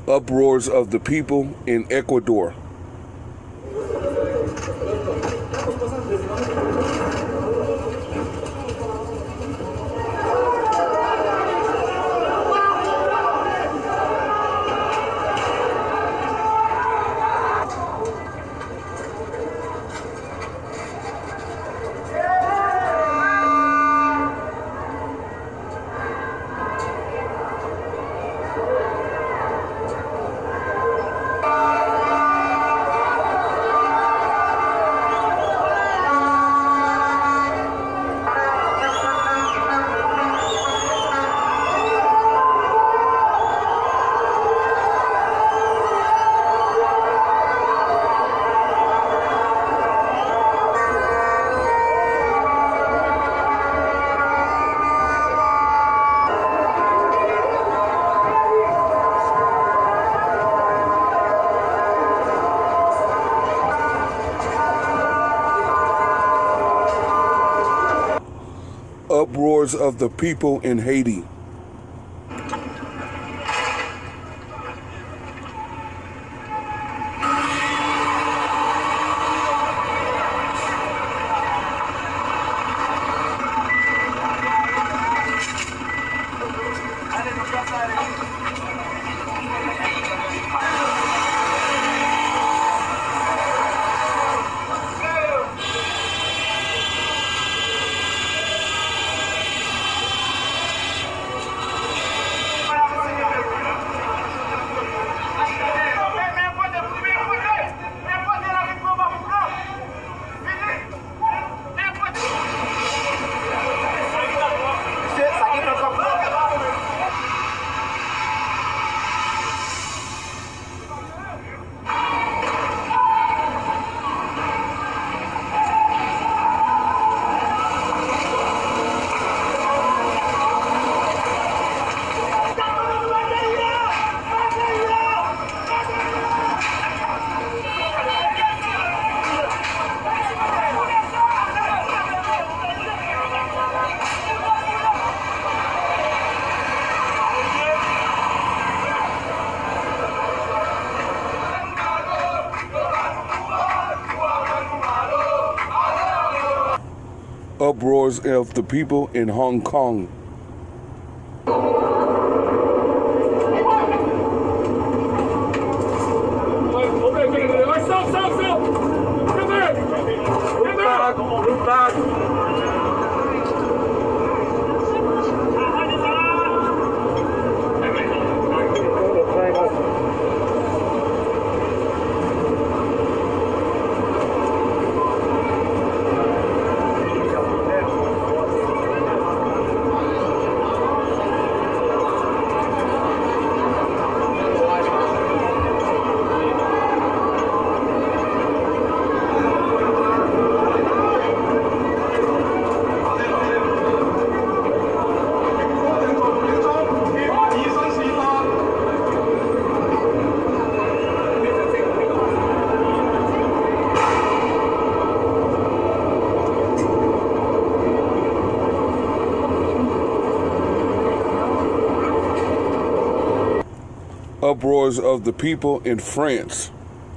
Uproars of the people in Ecuador. Uproars of the people in Haiti. Uproars of the people in Hong Kong. Uproars of the people in France.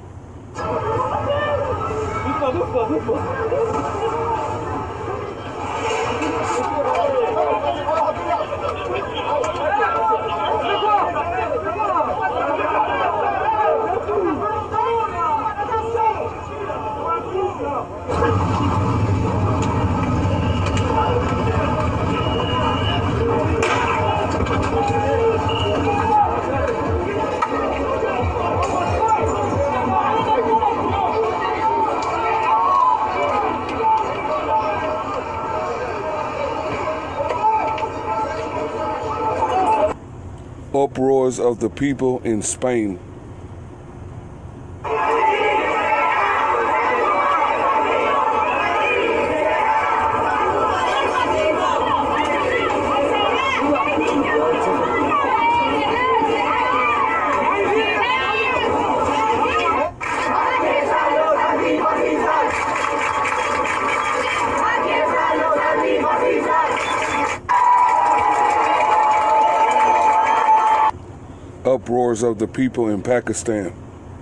Uproars of the people in Spain. Uproars of the people in Pakistan.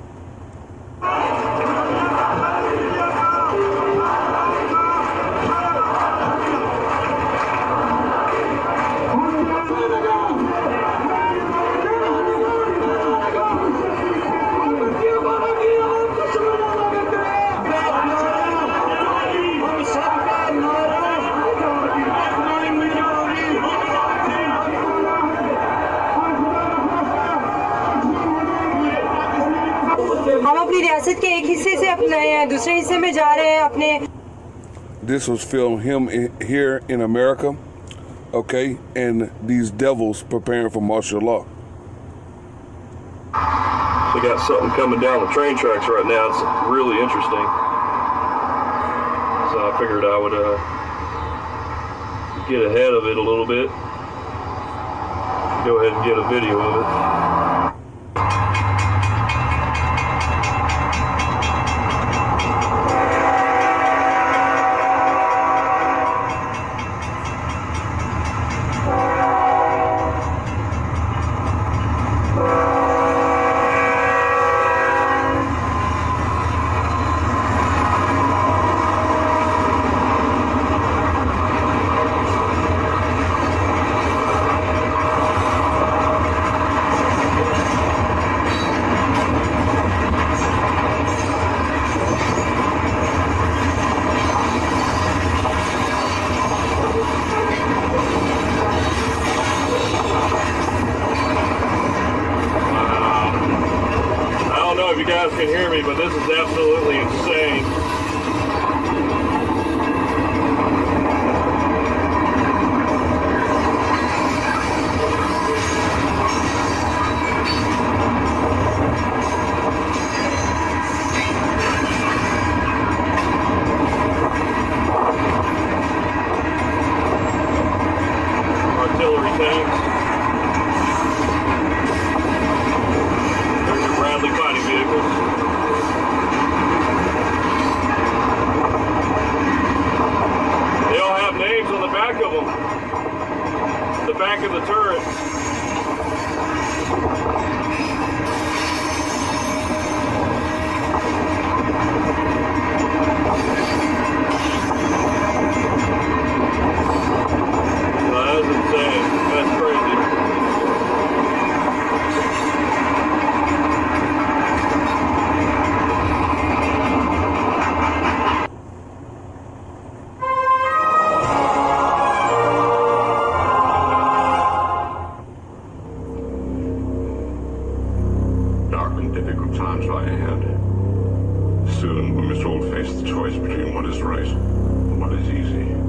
हम अपनी रियासत के एक हिस्से से अपने दूसरे हिस्से में जा रहे हैं अपने. This was filmed here in America, okay, and these devils preparing for martial law. They got something coming down the train tracks right now. It's really interesting. So I figured I would get ahead of it a little bit. Go ahead and get a video of it. If you guys can hear me, but this is absolutely insane. Artillery tanks. There's your Bradley fighting vehicles. They all have names on the back of them. The back of the turret. That's insane. That's crazy. Dark and difficult times lie ahead. Soon we must all face the choice between what is right and what is easy.